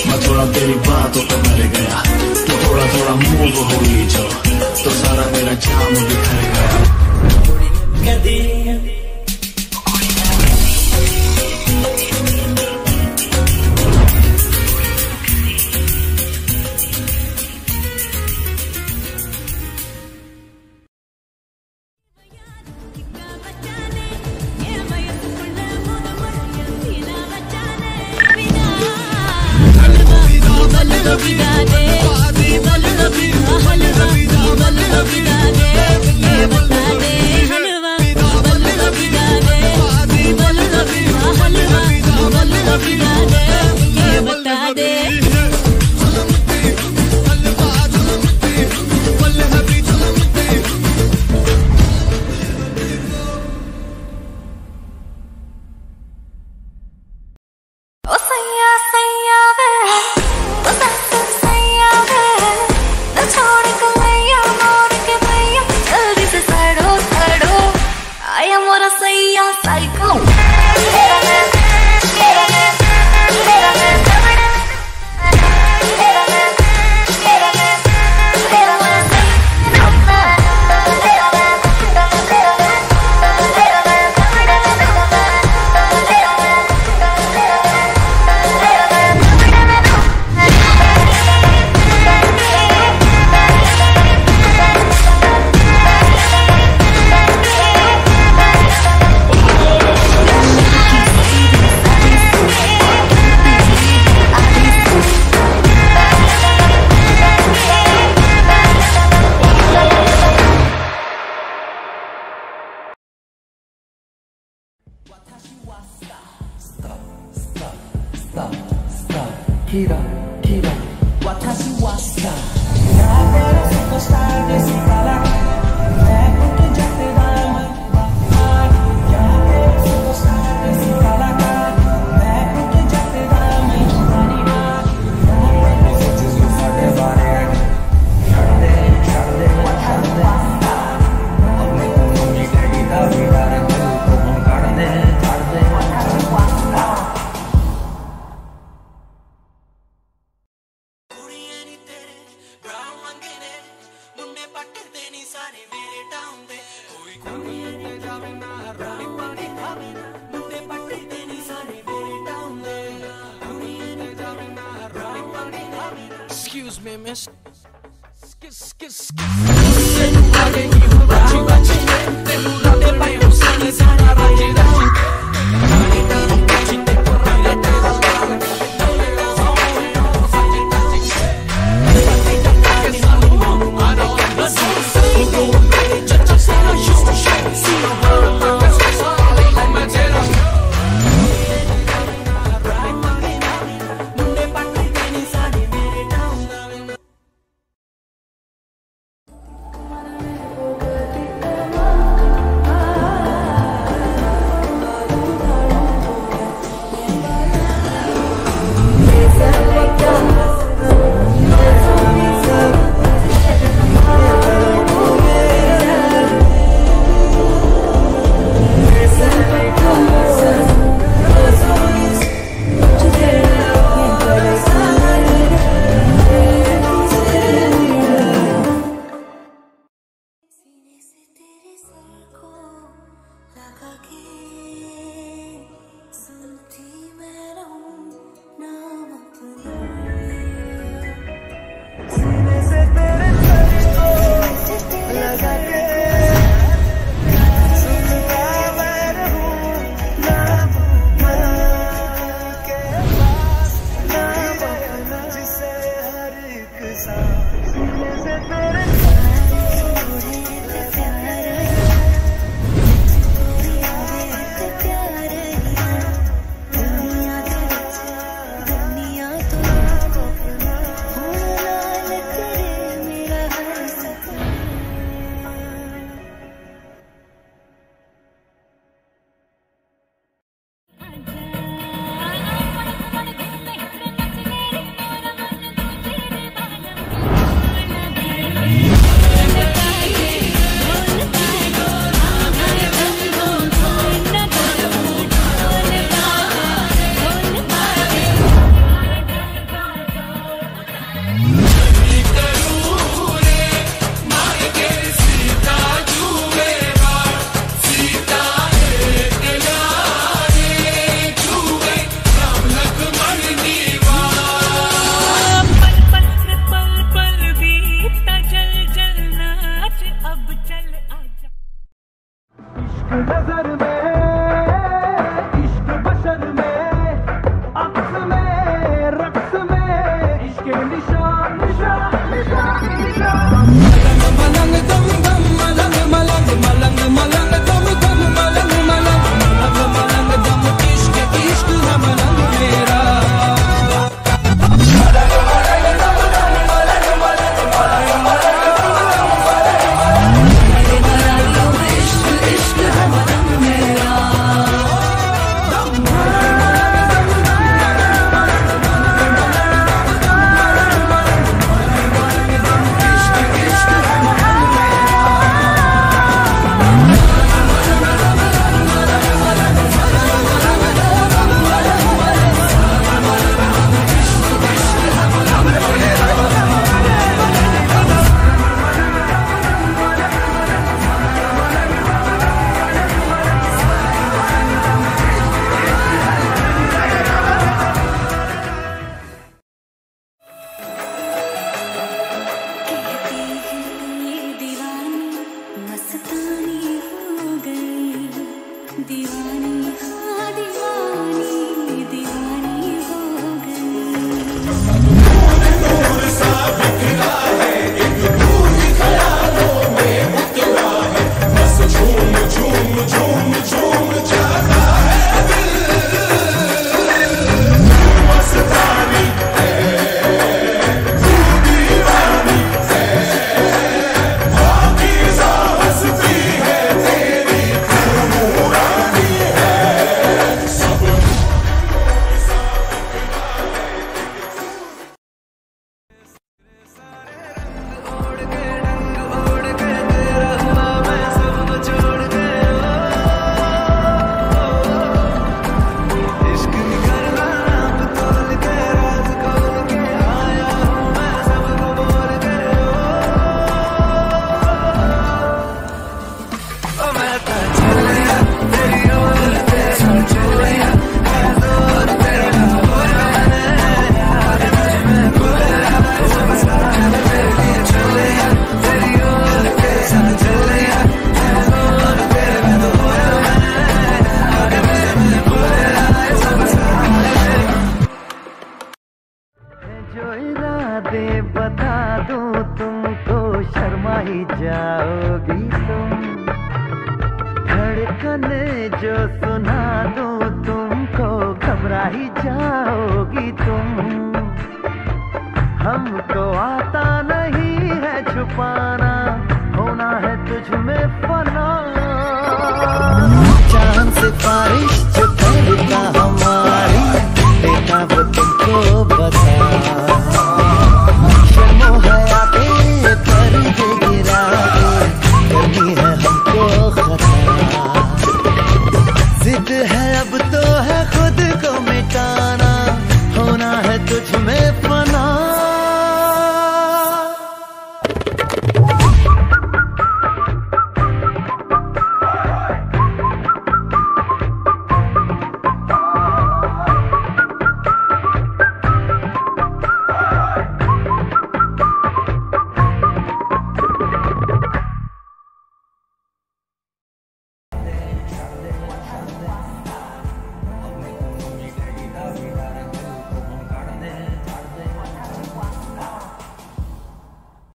मैं थोड़ा तेरी बातों पे मर गया, तो थोड़ा थोड़ा मूव हुई जो, तो सारा मेरा जाम बिखर गया। Kira, Kira, watashi wa star. Nagara superstar desi kala, main unke jate diamond. Nagara superstar desi kala, main unke jate diamond. Nagara sochu sade bare, chhod de, अपने को नहीं करेगी दावी दार दिल को हम काट दे, Excuse me, miss. बता दूं तुमको शर्मा ही जाओगी तुम, धड़कन जो सुना दूं तुमको घबरा ही जाओगी तुम। हमको आता नहीं है छुपाना, होना है तुझ में फना। चांद से बारिश जो करता हमारी, देखा वो तुमको बता। जिद है अब तो है खुद